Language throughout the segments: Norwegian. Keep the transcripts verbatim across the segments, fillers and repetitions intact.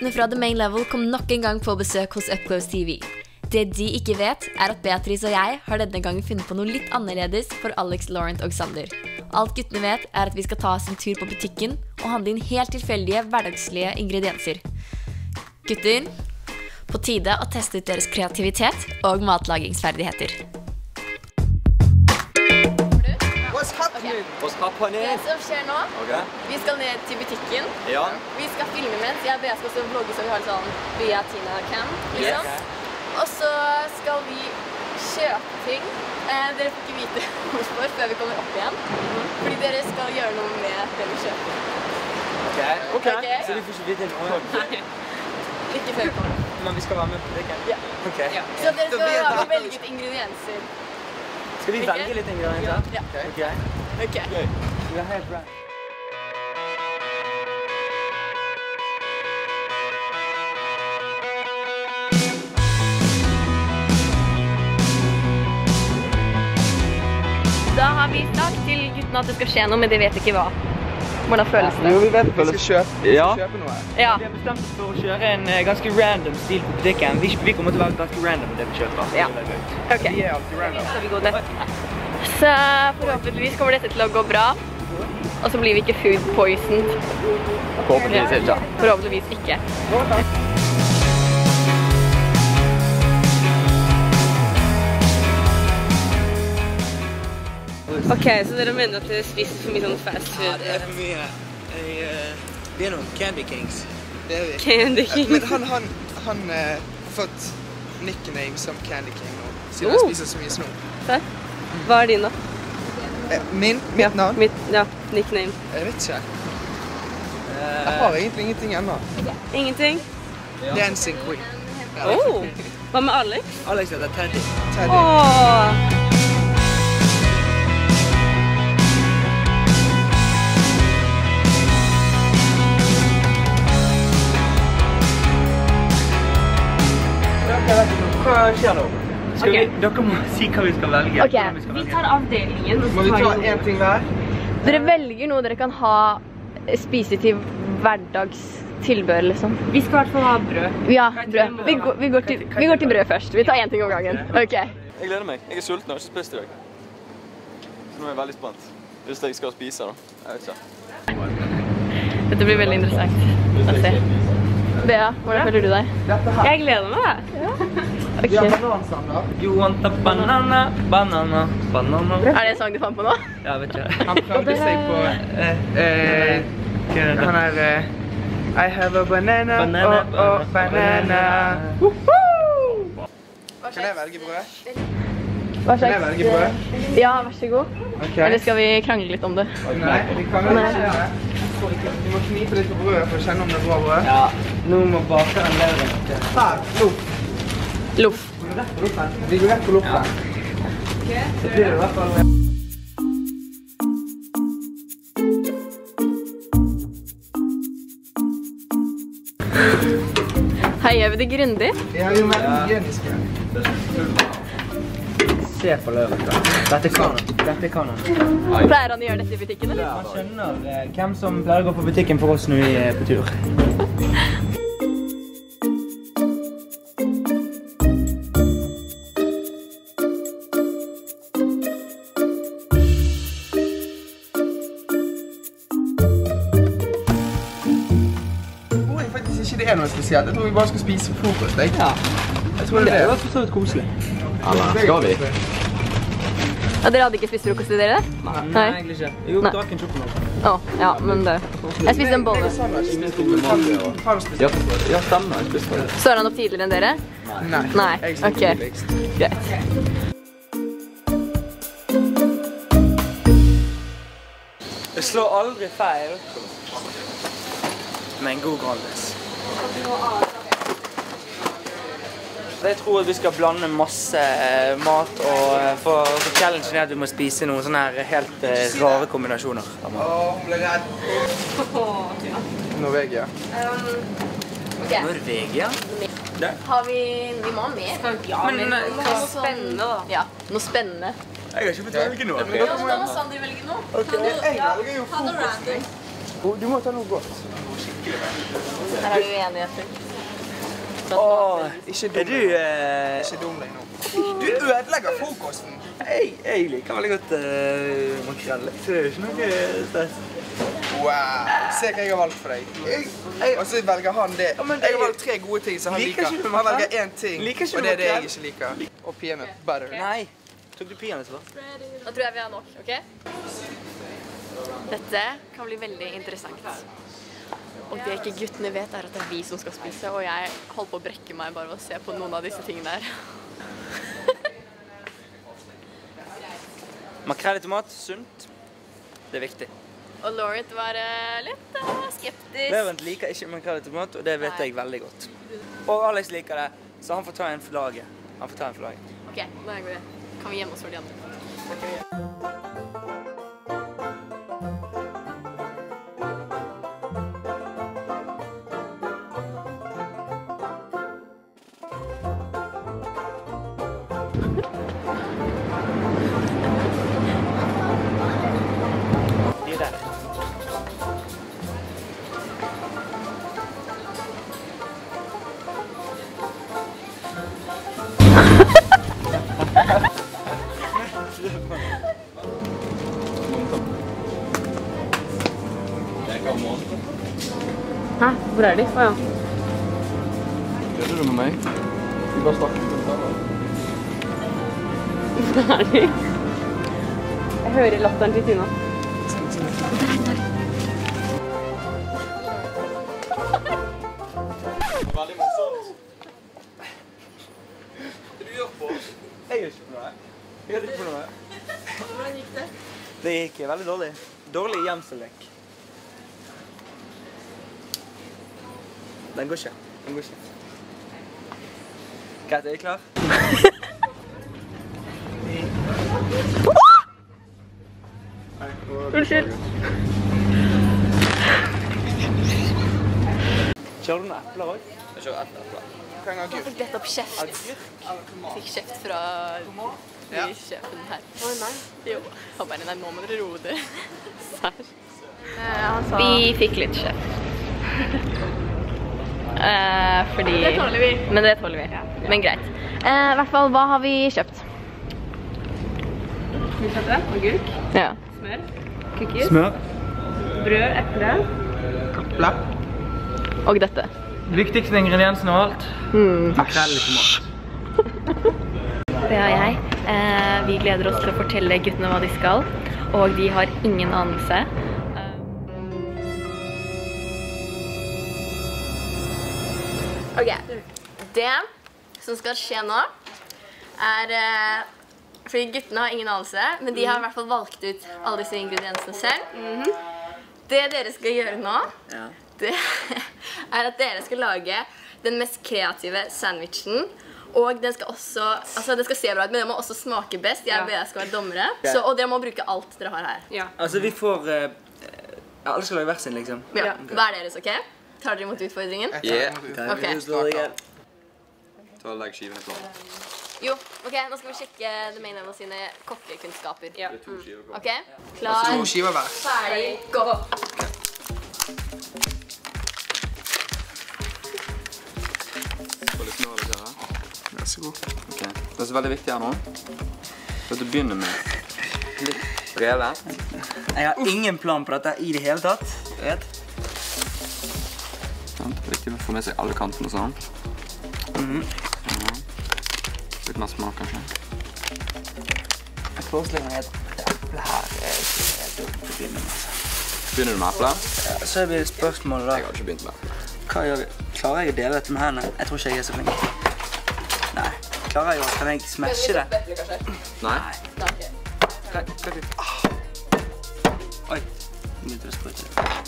Guttene fra The Main Level kom nok en gang på besøk hos Up Close T V. Det de ikke vet, er at Beatrice og jeg har denne gangen funnet på noe litt annerledes for Alex, Laurent og Xander. Alt guttene vet er at vi skal ta oss en tur på butikken og handle inn helt tilfeldige, hverdagslige ingredienser. Gutter, på tide å teste ut deres kreativitet og matlagingsferdigheter. What's happening? Det som skjer nå, Okay. vi skal ned til butikken. Ja. Vi skal filme mens jeg og Bea skal også vlogge, så vi har det sånn via Tina Cam, liksom. Yes. Og så skal vi kjøpe ting. Eh, dere får ikke vite hvorfor før vi kommer opp igjen. Fordi dere skal gjøre noe med det vi kjøper. Ok. Ok. Ok. Så vi får ikke vite noe? Nei. Ikke før vi kommer opp. Men vi skal være med på det, Ja. Ok. Ja. Så dere skal ha velge ut ingredienser. Skal vi velge litt ingredienser? Ja. Ok. Ok. Vi har helt bra. Da har vi sagt til guttene at det skal skje noe, men de vet ikke hva. Hvordan føles det? Jo, vi vet Vi skal kjøpe, vi Ja. skal kjøpe noe. Ja. Vi har bestemt oss for å kjøre en eh, ganske random stil på butikken. Vi, vi kommer til å være ganske random med det vi kjøper. Ja. Ok. Vi er alltid random. Skal vi gå ned? Så forhåpentligvis kommer dette til å gå bra. Og så blir vi ikke food poisoned. Forhåpentligvis ikke. Forhåpentligvis ikke. Ok, så dere mener at dere spiser for mye sånn fast food? Ja, det er for mye. Jeg, eh, vi er noen Candy Kings. Det er vi. Candy King. Men han, han, han eh, har fått nickname som Candy King nå, siden han Oh. spiser så mye snop. Se. Hva er din da? Eh, min? Mitt navn? Mitt, ja, nickname. Jeg vet ikke. Jeg har egentlig ingenting ennå. Ingenting? Dancing Queen. Oh. Hva med Alex? Alex heter Teddy. Teddy. Åh. Hva skjer nå? Skal Ok. vi, dere må si hva vi skal velge. Ok, Hvordan vi skal vi velge. tar avdelingen. og så Må vi tar ta vi noe. en ting hver? Dere velger noe dere kan ha spise til hverdagstilbør, liksom. Vi skal i hvert fall ha brød. Ja, brød. Vi går, vi, går til, vi går til brød først. Vi tar en ting om gangen. Ok. Jeg gleder meg. Jeg er sulten og har ikke spist i dag. Så nå er jeg veldig spent. Hvis jeg skal spise da. Jeg vet ikke. Dette blir veldig interessant å se. Bea, hvordan føler du deg? Jeg gleder meg. Ok. Vi har banansander. You want a banana, banana, banana. Er det en sang du fant på nå? Ja, vet ikke. Han prøvde seg på Eh, eh, hva er det? han er eh, I have a banana, Banana, oh oh banana. Woohoo! Kan jeg velge brød? Hva Kan jeg velge brød? Ja, vær så god. Ok. Eller skal vi krangle litt om det? Nei, vi kan vel ikke gjøre det. Vi må knipe litt på brødet for å kjenne om det er bra brød. Ja, nå må bakeren leve det. Her, loff. Loff. Vi går rett på loffen. Så blir det i hvert fall... Her gjør vi det grundig. Ja, vi må være hygieniske. Se på løvet. Dette kan han. Dette kan han. Pleier han å gjøre dette i butikken, eller? Han skjønner eh, hvem som pleier å gå på butikken for oss når vi er på tur. Jeg tror faktisk ikke det er noe spesielt. Jeg tror vi bare skal spise frokost. Jeg, Ja. jeg tror det Det er er det. jo for så vidt koselig. Eller, skal vi? Ja, dere hadde ikke spist frokost i dere? Nei, egentlig ikke. Jo, Nei. drakk en sjokolade. Å, ja, men det. Jeg spiste en bolle. Har du spist Ja, ja stemmer. Jeg spiste det. Står han opp tidligere enn dere? Nei. Nei, Jeg synes ok. det er viktigst. Greit. Jeg slår aldri feil. Med en god Grandis. Jeg tror at vi skal blande masse eh, mat, og eh, for, for challengen er at vi må spise noen sånne her helt eh, rare kombinasjoner. Åh, hun ble redd. Norvegia. Norvegia? Har vi... Vi må ha mer. Ja, men noe spennende da. Ja, noe spennende. Jeg har ikke fått velge noe. Men dere må Da må Sander velge noe. Jeg velger jo Ha det frokost. random. Du må ta noe godt. skikkelig med. Her er du uenigheter. Åh, Ikke er dum du... deg nå. eh, Ikke dum deg nå. Du ødelegger frokosten. Jeg, jeg liker veldig godt uh, makrell. Så det er jo ikke noe stress. Wow, se hva jeg har valgt for deg. Jeg, jeg, og så velger han det. Ja, men Jeg har jeg- valgt tre gode ting som han Liker liker. ikke du Han makrell? velger én ting, Liker ikke og du det er det jeg makrell? ikke liker. Og peanut butter. Nei. Tok du peanøtter for? Da tror jeg vi har nok, ok? Dette kan bli veldig interessant. Og det ikke guttene vet er at det er vi som skal spise, og jeg holder på å brekke meg bare ved å se på noen av disse tingene her. Makrell i tomat, sunt. Det er viktig. Og Laurent var uh, litt uh, skeptisk. Laurent liker ikke makrell i tomat, og det vet Nei. jeg veldig godt. Og Alex liker det, så han får ta en for laget. Han får ta en for laget. Ok, da går vi. Kan vi gjemme oss for de andre? Det kan vi gjøre. De er der. Hæ? Hvor er de? Å ja. Kødder du med meg? Vi bare snakker om det. Hvor er de? Jeg hører latteren til Tina. Veldig morsomt. Hva du gjør på? Jeg gjør ikke på noe. Jeg gjør ikke på noe. Hvordan gikk det? Det gikk veldig dårlig. Dårlig gjemsellek. Den går ikke. Den går ikke. Greit, er jeg klar? Unnskyld. Kjører du noen epler også? Jeg kjører ett eple. Trenger Jeg agurk. fikk nettopp kjeft. Eller tomat. Fikk kjeft fra Ja. sjefen her. Å nei. Jo. Han bare, nei, nå må dere roe dere. Sær. Vi fikk litt kjeft. Eh, fordi... Det tåler vi. Men det tåler vi. Men greit. Eh, I hvert fall, hva har vi kjøpt? Vi kjøpte agurk, Ja. smør, cookies, Smør. brød, eple. Eple. Og dette. Viktigste ingrediensen av alt. Makrell i tomat. Det er jeg. Eh, vi gleder oss til å fortelle guttene hva de skal, og de har ingen anelse. Eh, Ok, det som skal skje nå er, eh, fordi guttene har ingen anelse, men de har i hvert fall valgt ut alle disse ingrediensene selv. Det dere skal gjøre nå, Ja. det er at dere skal lage den mest kreative sandwichen. Og den skal også, altså det skal se bra ut, men den må også smake best. Jeg Ja. og Bea skal være dommere. Så, og dere må bruke alt dere har her. Ja. Altså, vi får... Uh, alle skal lage hver sin, liksom. Ja. Ja. Hva er deres, ok? Tar dere imot utfordringen? Jeg Yeah. tar imot ut. Kan Ok. vi slå det igjen? Ta og legg skivene på. Jo, ok, nå skal vi sjekke The Main Level sine kokkekunnskaper. Ja. Det er to skiver på. Ok, klar, To skiver hver. ferdig, gå! Få litt smør litt her. Vær så god. Ok. Det som er veldig viktig her nå, er at du begynner med litt revet. Jeg har ingen plan på dette i det hele tatt. Vet? Sant? Det er viktig å få med seg alle kantene og sånn. Mhm. Litt mer smak, kanskje. Jeg foreslår meg et eple her. Det er ikke helt dumt å begynne med. Altså. Begynner du med eple? Ja, så blir det spørsmålet da. Jeg har ikke begynt med. Hva gjør vi? Klarer jeg å dele dette med hendene? Jeg tror ikke jeg er så flink. Nei. Klarer jeg å, kan jeg smashe det? Nei? Kan, kan vi... Ah. Oi, nå begynte det å sprute.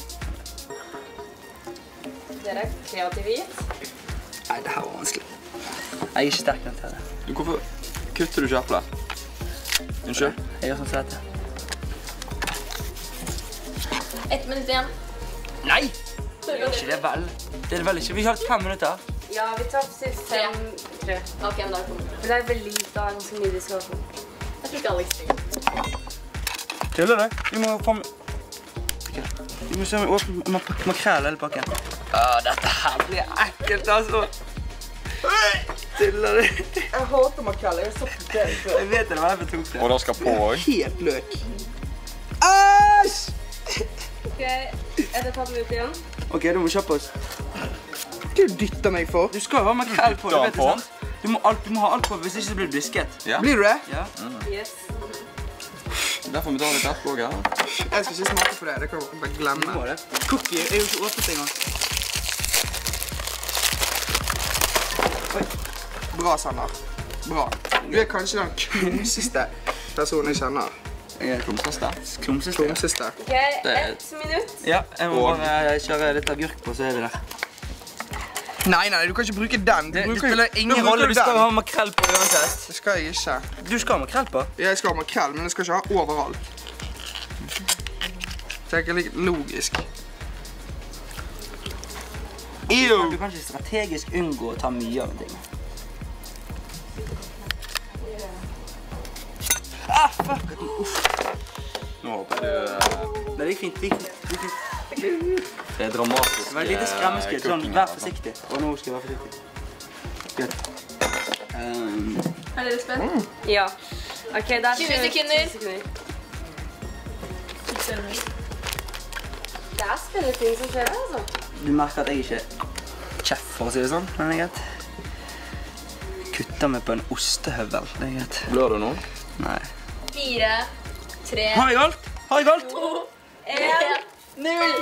Dere er kreative gitt. Nei, det her var vanskelig. Jeg er ikke sterk nok til det. Du, hvorfor kutter du ikke eplet? Unnskyld? Jeg gjør sånn som dette. Ett minutt igjen. Nei! Det er ikke det vel. Det er det vel ikke. Vi har hatt fem minutter. Ja, vi tar sist fem, tre. Ok, men da er det kommet. Men det er veldig lite av ganske mye de skal få. Jeg tror ikke Alex trenger. Tuller du? Vi må få med... Vi må se om vi åpner mak makrell hele pakken. Åh, dette her blir ekkelt, altså. Tuller du? Jeg hater makrell, jeg har sagt det før. Jeg vet det, det var jeg tok det. Og da skal på også. Helt løk. Æsj! Ok, er det tatt ut igjen? Ok, du må kjøpe oss. Hva er det du dytter meg for? Du skal jo ha makrell på, du vet det, på. sant? Du må, alt, du må ha alt på, hvis ikke så blir det blisket. Ja. Blir du det? Ja. Yes. Derfor må vi ta litt etterpå her. Jeg skal ikke smake på det, det kan du bare glemme. Du må det. Cookie er jo ikke åpnet engang. Bra, Sander. Bra. Du er kanskje den klumseste personen jeg kjenner. Jeg er klumseste. Klumseste. Klumseste. Ok, ett minutt. Ja, jeg må bare kjøre litt agurk på, så er vi der. Nei, nei, du kan ikke bruke den. Du Det, det bruker spiller ingen da bruker rolle, du skal den. ha makrell på uansett. Det skal jeg ikke. Du skal ha makrell på? Jeg skal ha makrell, men jeg skal ikke ha overalt. Det er ikke litt logisk. Ew! Du kan ikke strategisk unngå å ta mye av en ting. Ah, fuck! Uff. Nå håper jeg du... Nei, det gikk fint, det gikk fint. Det gikk fint. Det er dramatisk. Det var et lite skremmeskudd, sånn, vær forsiktig. Og nå skal jeg være forsiktig. Greit. Um, Er dere spent? Ja. Ok, det er tjue sekunder. Det er spennende ting som skjer her, altså. du merker at jeg ikke er kjef, for å si det sånn, men det er greit. Kutter meg på en ostehøvel, det er greit. Blør du nå? Nei. Fire, tre, Har jeg alt? Har jeg alt? to, en, null.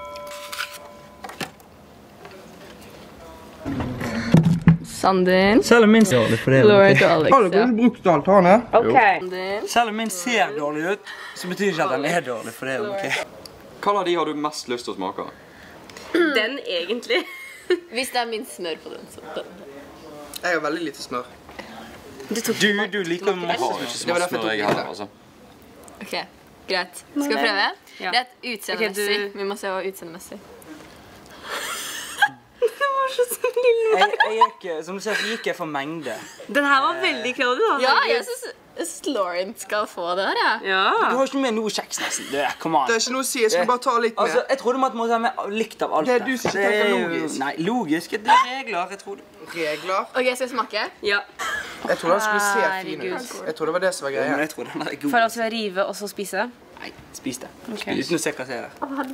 Sander. Selv om min ser dårlig for det, Laura ok? og Alex, Har du ja. ikke brukt alt, Hanne? Ok. Sander. Selv om min ser dårlig ut, så betyr ikke at den er dårlig for det, ok? Hva av de har du mest lyst til å smake? Den egentlig. Hvis det er min smør på den, så den. Jeg har veldig lite smør. Du, du liker masse. Jeg har ikke så Det var masse derfor jeg smør jeg tok heller, det. altså. Ok, greit. Skal vi prøve? Ja. Det er et utseendemessig. Ok, du- Vi må se hva utseendemessig. Jeg, jeg gikk, som du ser, så gikk jeg for mengde. Den her var veldig krødig, da. Ja, jeg synes, jeg synes Lauren skal få det her, ja. Du Ja. har ikke med noe kjeks nesten. Du, kom an. Det er ikke noe å si, jeg skal bare ta litt Altså, med. jeg trodde man måtte ha med likt av alt. Det er du som ikke tenker er jo- logisk. Nei, logisk. Det er regler, jeg tror det. Regler. Ok, skal jeg smake? Ja. Jeg trodde den skulle se fin Herregud. ut. Jeg trodde det var det som var Men greia. jeg tror den er god. For at vi skal rive og så spise. Nei, spis det. Ok. Uten å se hva som er der.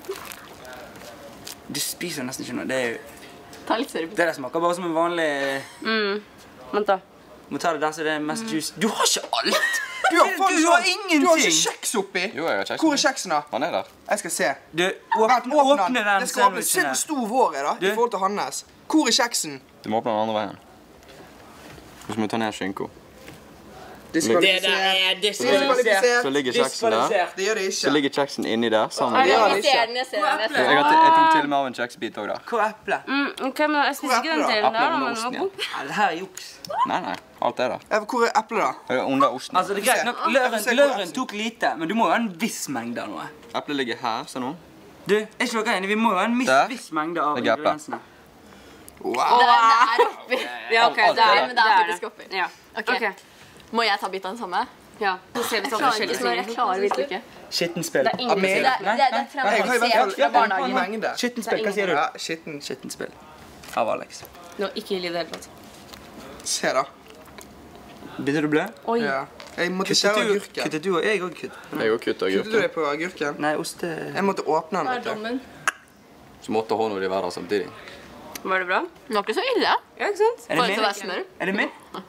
Du spiser nesten ikke noe. Det, er jo, Ta litt større. det der smaker bare som en vanlig... Mm. Vent da. Må ta det der så det er mest juice. Du har ikke alt! Du har, Du faen har sånn- ingenting! Du har ikke kjeks oppi. Jo, jeg har kjeks. Hvor er kjeksen da? Han er der. Jeg skal se. Du, Vent, åpne, åpne den Det skal åpne. Se sandwichen hvor her. stor vår er da, i Du. forhold til Hannes. Hvor er kjeksen? Du må åpne den andre veien. Og så må du ta ned skinko. Diskvalifisert. er Diskvalifisert. Så ligger kjeksen der. Det gjør det Så ikke. ligger kjeksen inni der, sammen Ja, med det de. er jeg ser den, jeg ser den. Jeg ser Jeg, den. har- jeg tok til og med av en kjeksbit også der. Hvor er eplet? Mm, ok, men jeg spiser ikke den Hvor er delen der, da, eplet men under den var osten, god. Nei, det her er juks. Nei, nei. Alt er der. Ja, Hvor er eplet da? Eh, Under osten. Altså, det er greit nok. Se Løren, hvor løren eplet- tok lite, men du må jo ha en viss mengde av noe. Eplet ligger her, se nå. Du, er ikke dere enige? Vi må jo ha en viss, Der. viss mengde av Det er eplet. ingrediensene. Wow. Det er, det er oppi. Ja, ok, Alt det er er det, det. men det er faktisk oppi. Ja. Ok. Ok. Må jeg ta bit av den samme? Ja. Så ser vi Jeg sånn klarer forskjellige ikke, jeg ting. klarer virkelig ikke. Skitten spill. Det er ingen Amen. Det, er- det, er- det er Jeg har i hvert traumatisert fall fra barnehagen. mengde. Skitten spill, hva sier du? Ja, skitten. Skitten spill. Av Alex. Nå, ikke liv det hele tatt. Se da. Begynte du å blø? Oi. Ja. Jeg måtte Kuttet skjære du, agurken. kuttet du og jeg også kutt? Jeg har kuttet Kuttet du agurken. det på agurken? Nei, oste... Jeg måtte åpne den, vet du. Dommen. Så måtte hånda di være der samtidig. Var det bra? Det var ikke så ille. Ja, ikke sant? Er det Bare til å være min? smør. Er det min?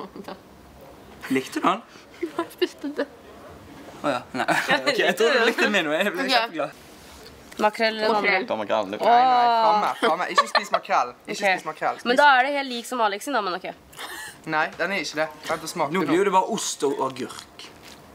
Likte du den? Jeg spiste det. Åja, nei. Ok, jeg tror du likte min, og jeg ble Ok. kjempeglad. Makrell eller Makrell. andre. Ta makrellen, du. Nei, nei, framme, framme. Ikke spis makrell. Ikke Ok. spis makrell. Men da er det helt lik som Alex sin, da, men ok. Nei, den er ikke det. Vent og smak Nå det blir nå. det bare ost og agurk.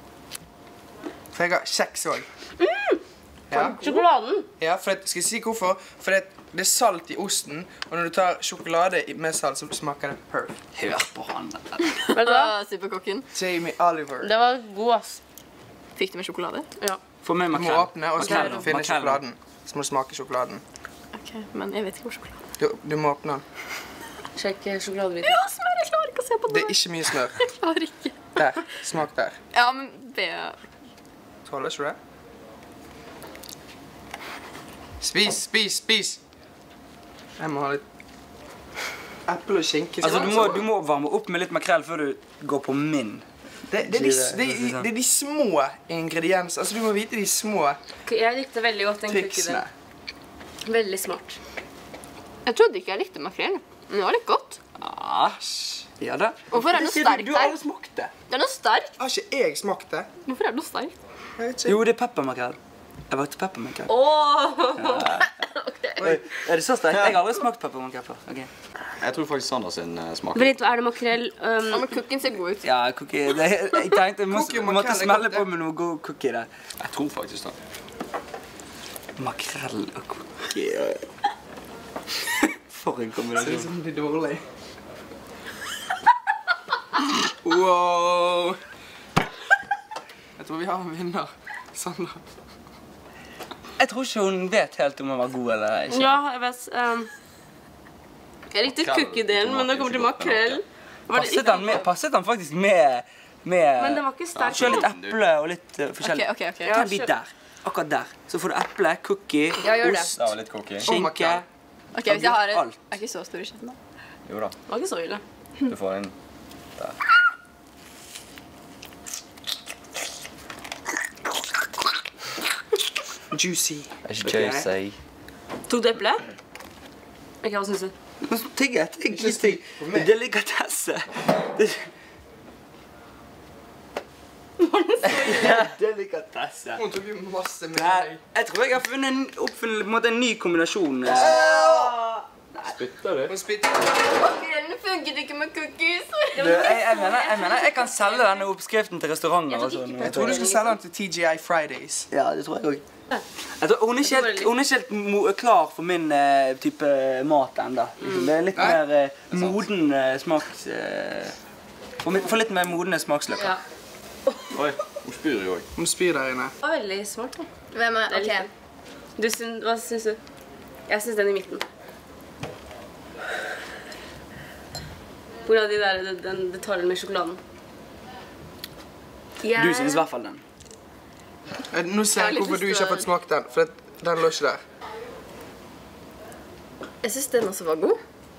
For jeg har kjeks også. Mm. Ja, Sjokoladen. ja for det, skal jeg si hvorfor? For det, det er salt i osten, og når du tar sjokolade i- med salt, så smaker det perfekt. Hør på han. Vet du hva? Ah, Superkokken. Jamie Oliver. Det var god, ass. Fikk du med sjokolade? Ja. Få med Du må makrell. åpne, og så må Makrell, du finne makrell. sjokoladen. Så må du smake sjokoladen. Ok, men jeg vet ikke hvor sjokolade. Du, du må åpne den. Sjekk eh, sjokoladebiten. Ja, smør! Jeg klarer ikke å se på Det det. er ikke mye smør. Jeg klarer ikke. Der. Smak der. Ja, men be... Tåler ikke du det? Spis, spis, spis! Jeg må ha litt eple og skinke. Altså, du må, du må varme opp med litt makrell før du går på min. Det, det, er de, det, er, det er de små ingredienser. Altså, du må vite de små Jeg likte veldig godt den triksene. kukken. Veldig smart. Jeg trodde ikke jeg likte makrell, men det var litt godt. Æsj. Ja da. Hvorfor er det noe sterkt Du har der? aldri smakt det. Det er noe sterkt. Har ikke jeg smakt det? Hvorfor er det noe sterkt? Jeg vet ikke. Jo, det er peppermakrell. Jeg valgte peppermakrell. Åh! Oi, er det så sterkt? Jeg har aldri smakt peppermakrell før. Okay. Jeg tror faktisk Sander sin uh, smak. Britt, er det makrell? Um, ja, men kukken ser god ut. Ja, cookie. Det, jeg tenkte jeg må, Cookie og måtte makrell er smelle godt, på det. med noe god cookie der. Jeg tror faktisk det. Makrell og cookie. For en Det er kombinasjon. som det er dårlig. Wow. Jeg tror vi har en vinner. Sander. Jeg tror ikke hun vet helt om hun var god eller ikke. Ja, jeg vet. Um, jeg likte cookie-delen, men nå kommer til makrell. Var det Passet ikke- han, med, passet han faktisk med, med Men det var ikke sterkt. Kjør litt eple og litt uh, forskjellig. Ok, ok, ok. Ta en bit der. Akkurat der. Så får du eple, cookie, Ja, gjør det. ost, Det var litt cookie. skinke. Ok, hvis jeg har et... Alt. Jeg er ikke så stor i kjeften da. Jo da, Det var ikke så ille. du får en der. Juicy. Ikke juicy. Tok du eple? Ok, hva synes du? Tygg, tygg, ikke tygg. Det er delikatesse. Det er delikatesse. Hun tok jo masse med Nei, meg. jeg tror jeg har funnet en, oppfunnet på en, måte, en ny kombinasjon. Spytter du? Hun spytter. Makrellen funket ikke med cookies. Du, jeg, jeg, mener, jeg mener jeg kan selge denne oppskriften til restauranter og sånn. Jeg tror du skal selge den til T G I Fridays. Ja, det tror jeg også. Jeg tror, hun, er ikke helt, hun er ikke helt mo klar for min eh, type mat enda. Liksom. Det er litt Nei. mer eh, moden eh, smaks... Eh, for, mi- for litt mer modne smaksløker. Ja. Oi, hun spyr jo også. Hun spyr der inne. Det var veldig smart da. Hvem er... Det er Ok. Du syns, hva syns du? Jeg syns den i midten. Hvor er de der, den, den detaljen med sjokoladen? Jeg... Du synes i hvert fall den. Eh, Nå ser jeg litt hvorfor du lyst ikke har til å- fått smakt den, for det- den lå ikke der. Jeg syns den også var god.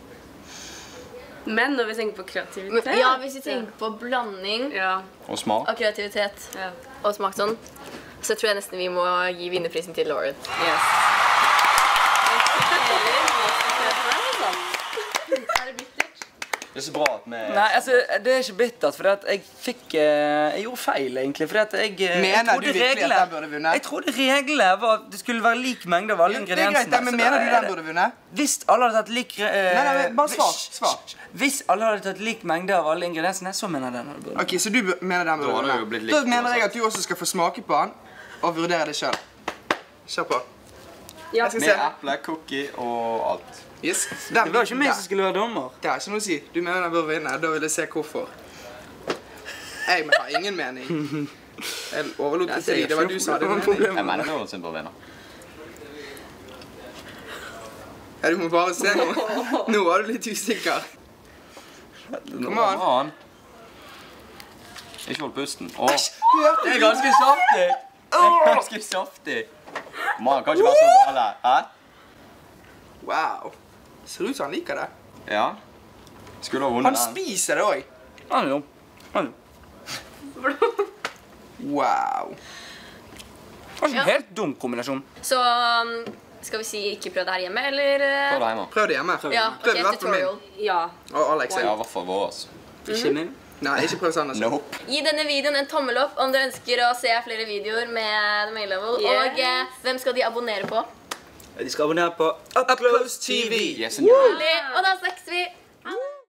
Men når vi tenker på kreativitet... Men, ja, hvis vi tenker på blanding Ja, Og smak. av kreativitet ja. og smak sånn, så tror jeg nesten vi må gi vinnerprisen til Lauren. Yes. Det er så bra at vi... Nei, altså, det er ikke bittert, for at jeg fikk eh, Jeg gjorde feil, egentlig. For at jeg, eh, jeg Mener trodde du virkelig at reglene- den burde vunnet? Jeg trodde reglene var at det skulle være lik mengde av alle Det er greit, ingrediensene. men så mener da du er den det- burde vunnet? Hvis alle hadde tatt lik eh, Nei, nei, men bare svar, hvis- svar. Hvis alle hadde tatt lik mengde av alle ingrediensene, så mener jeg den hadde vunnet. Ok, så du bu- mener den burde Da hadde det jo vunnet? blitt likt, Da mener jeg uansett. at du også skal få smake på den, og vurdere det selv. Kjør på. Ja. Jeg skal Med se. eple, cookie og alt. Yes. Det var jo ikke meg som skulle være dommer. Det har ikke noe å si. Du mener den bør vinne, da vil jeg se hvorfor. Jeg har ingen mening. Jeg overlot det til deg. Det var du som hadde mening. Jeg mener Lauren sin bør vinne. Ja, du må bare se nå. Nå var du litt usikker. Kom an. Kom an. Ikke hold pusten. Åh, Hørte det er du? ganske saftig. Det er ganske saftig. Man kan ikke være så gale. Hæ? Wow. Ser ut som han liker det. Ja. Skulle ha vunnet Han den. spiser det også. Han er dum. Han er dum. Wow. Det var ikke en helt dum kombinasjon. Så um, skal vi si ikke prøv det her hjemme, eller? uh, Prøv det hjemme. Prøv det hjemme. Ja, Prøv ok, i hvert fall min. tutorial. Ja. Og Alex. Ja, Ja. i hvert fall vår. altså. Ikke min. Nei, ikke prøv sånn. Altså. Nope. Gi denne videoen en tommel opp om dere ønsker å se flere videoer med The Main Level. Yes. Og eh, hvem skal de abonnere på? De skal abonnere på Up Close T V. Yes, and Og da snakkes vi!